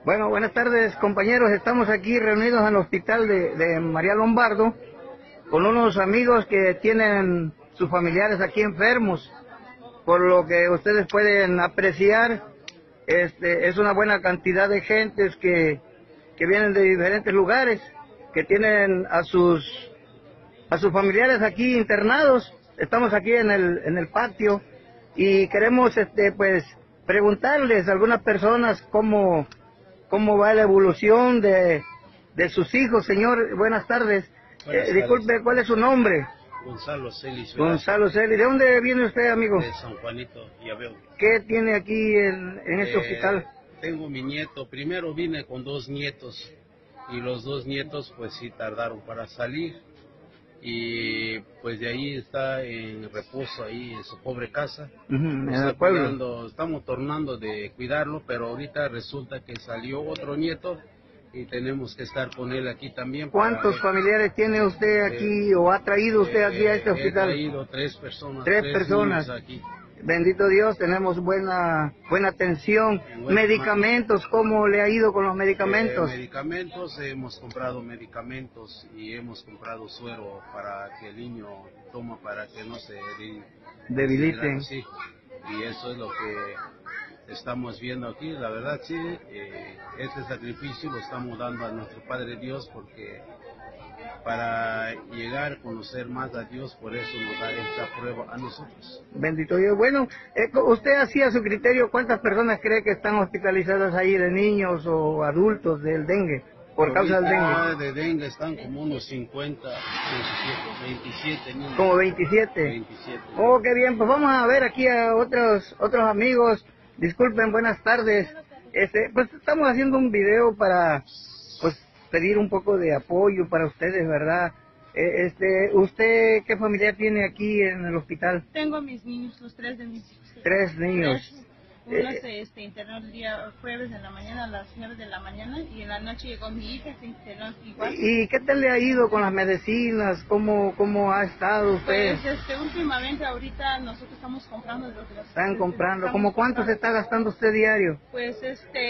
Bueno, buenas tardes, compañeros. Estamos aquí reunidos en el hospital de María Lombardo con unos amigos que tienen sus familiares aquí enfermos. Por lo que ustedes pueden apreciar, es una buena cantidad de gentes que vienen de diferentes lugares, que tienen a sus familiares aquí internados. Estamos aquí en el patio y queremos pues preguntarles a algunas personas cómo va la evolución de sus hijos. Señor, buenas tardes. Disculpe, ¿cuál es su nombre? Gonzalo Celis. Gonzalo Celis. ¿De dónde viene usted, amigo? De San Juanito, Yabeo. ¿Qué tiene aquí en este hospital? Tengo mi nieto. Primero vine con 2 nietos y los 2 nietos pues sí tardaron para salir. Y pues de ahí está en reposo ahí en su pobre casa. En el pueblo. Estamos tornando de cuidarlo, pero ahorita resulta que salió otro nieto y tenemos que estar con él aquí también. ¿Cuántos familiares tiene usted aquí o ha traído usted aquí a este hospital? He traído 3 personas. 3 personas. Aquí. Bendito Dios, tenemos buena atención. Medicamentos, ¿cómo le ha ido con los medicamentos? Medicamentos, hemos comprado medicamentos y hemos comprado suero para que el niño toma para que no se debiliten. Sí, y eso es lo que estamos viendo aquí. La verdad, sí, este sacrificio lo estamos dando a nuestro Padre Dios porque para llegar a conocer más a Dios, por eso nos da esta prueba a nosotros. Bendito Dios. Bueno, usted hacía su criterio, ¿cuántas personas cree que están hospitalizadas ahí de niños o adultos del dengue, por causa del dengue? De dengue están como unos 50, 27 niños. ¿Como 27? 27. Oh, qué bien, pues vamos a ver aquí a otros amigos. Disculpen, buenas tardes. Pues estamos haciendo un video para, pues, pedir un poco de apoyo para ustedes, ¿verdad? ¿Usted qué familiar tiene aquí en el hospital? Tengo mis niños, los 3 de mis hijos. 3 niños. Uno se internó el día jueves en la mañana a las 9 de la mañana y en la noche llegó mi hija, se internó igual. ¿Y qué tal le ha ido con las medicinas? ¿Cómo ha estado usted? Pues últimamente ahorita nosotros estamos comprando de los... Están comprando. ¿Cómo cuánto se está gastando usted diario? Pues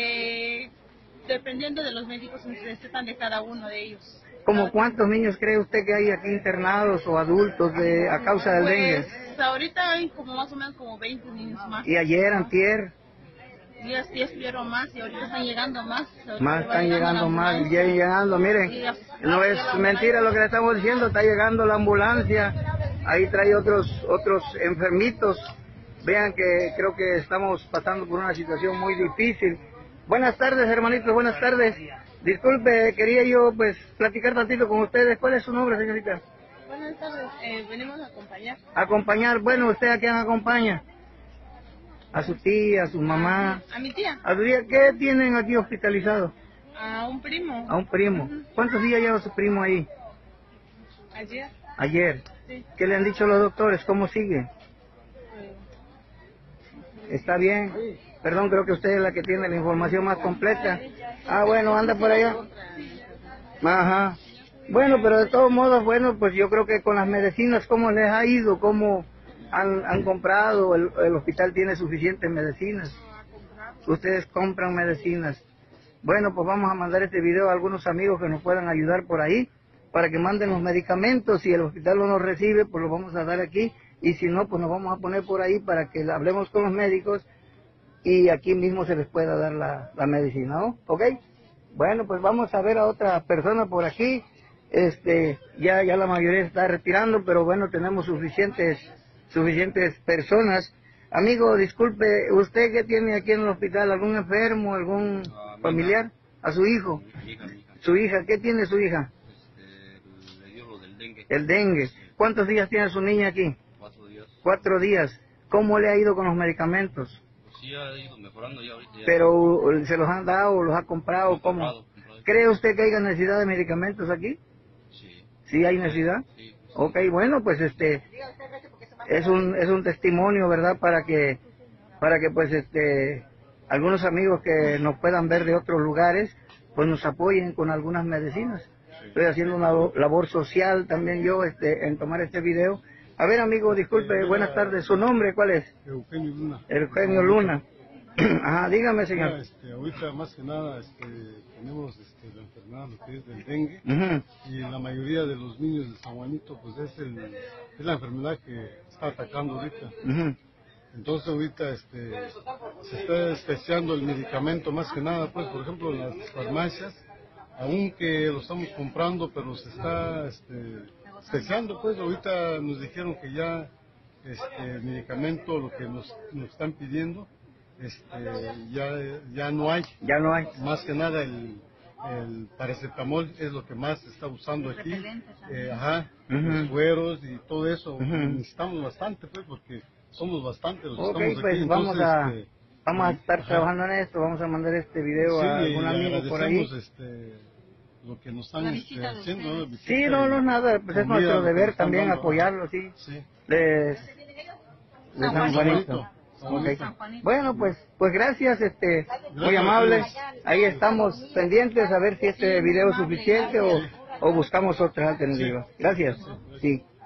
dependiendo de los médicos se recetan de cada uno de ellos. ¿Cómo cuántos niños cree usted que hay aquí internados o adultos a causa del dengue? Pues ahorita hay como más o menos como 20 niños más. ¿Y ayer, antier? Días estuvieron más y ahorita están llegando más. Más están llegando más, ya llegando, miren, no es mentira lo que le estamos diciendo, está llegando la ambulancia, ahí trae otros enfermitos. Vean que creo que estamos pasando por una situación muy difícil. Buenas tardes, hermanitos, buenas tardes. Disculpe, quería yo pues platicar tantito con ustedes. ¿Cuál es su nombre, señorita? Buenas tardes, venimos a acompañar. Acompañar, bueno, ¿usted a quién acompaña? A su tía, a su mamá. A mi tía. ¿A su tía? ¿Qué tienen aquí hospitalizado? A un primo. A un primo. ¿Cuántos días lleva su primo ahí? Ayer. Ayer. Sí. ¿Qué le han dicho los doctores? ¿Cómo sigue? ¿Está bien? Perdón, creo que usted es la que tiene la información más completa. Ah, bueno, anda por allá. Ajá. Bueno, pero de todos modos, bueno, pues yo creo que con las medicinas, ¿cómo les ha ido? ¿Cómo han comprado? El hospital tiene suficientes medicinas. Ustedes compran medicinas. Bueno, pues vamos a mandar este video a algunos amigos que nos puedan ayudar por ahí, para que manden los medicamentos. Si el hospital no nos recibe, pues los vamos a dar aquí. Y si no, pues nos vamos a poner por ahí para que hablemos con los médicos y aquí mismo se les pueda dar la medicina, ¿no? ¿Ok? Bueno, pues vamos a ver a otra persona por aquí. Ya la mayoría está retirando, pero bueno, tenemos suficientes personas. Amigo, disculpe, ¿usted qué tiene aquí en el hospital? ¿Algún enfermo, algún familiar? ¿A su hijo? Mi hija. ¿Su hija? ¿Qué tiene su hija? Le dio lo del dengue. El dengue. ¿Cuántos días tiene su niña aquí? 4 días. 4 días. ¿Cómo le ha ido con los medicamentos? Pues sí, ha ido mejorando ya ahorita. ¿Pero se los han dado, los ha comprado? ¿Cómo? Comprado. ¿Cree usted que haya necesidad de medicamentos aquí? Sí. ¿Sí hay necesidad? Sí. Ok, bueno, pues es un testimonio, ¿verdad? Para que pues algunos amigos que nos puedan ver de otros lugares, pues nos apoyen con algunas medicinas. Estoy haciendo una labor social también yo en tomar este video. A ver, amigo, disculpe, buenas tardes. ¿Su nombre cuál es? Eugenio Luna. Eugenio Luna. Ajá, dígame, señor. Ahorita más que nada tenemos la enfermedad, lo que es del dengue, Ujú, y la mayoría de los niños de San Juanito, pues es la enfermedad que está atacando ahorita. ujú. Entonces ahorita se está escaseando el medicamento más que nada, pues por ejemplo en las farmacias, aunque lo estamos comprando, pero se está escaseando, pues ahorita nos dijeron que ya el medicamento, lo que nos están pidiendo, ya no hay. Ya no hay. Más que nada el paracetamol es lo que más se está usando aquí. Ajá, Ujú. los cueros y todo eso. Ujú. Necesitamos bastante, pues, porque somos bastantes los que Ok, estamos pues aquí. vamos Entonces, vamos a estar ajá. trabajando en esto, vamos a mandar este video Sí, a algún y amigo por ahí. agradecemos lo que nos están haciendo, ¿no? Visita Sí, no, no, y nada, pues es comida, nuestro lo que deber nos están también dando. apoyarlo, sí. Sí. De San San Juanito. Juanito. San Ok. Juanito. San Juanito. Bueno, pues gracias, muy Gracias a amable. ustedes. Ahí estamos pendientes a ver si este video es suficiente o buscamos otras alternativas. Gracias. Sí.